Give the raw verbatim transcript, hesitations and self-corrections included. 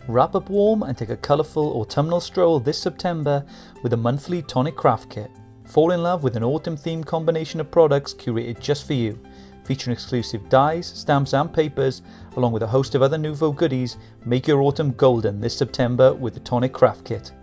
Wrap up warm and take a colourful autumnal stroll this September with the monthly Tonic Craft Kit. Fall in love with an autumn themed combination of products curated just for you, featuring exclusive dies, stamps and papers, along with a host of other nouveau goodies. Make your autumn golden this September with the Tonic Craft Kit.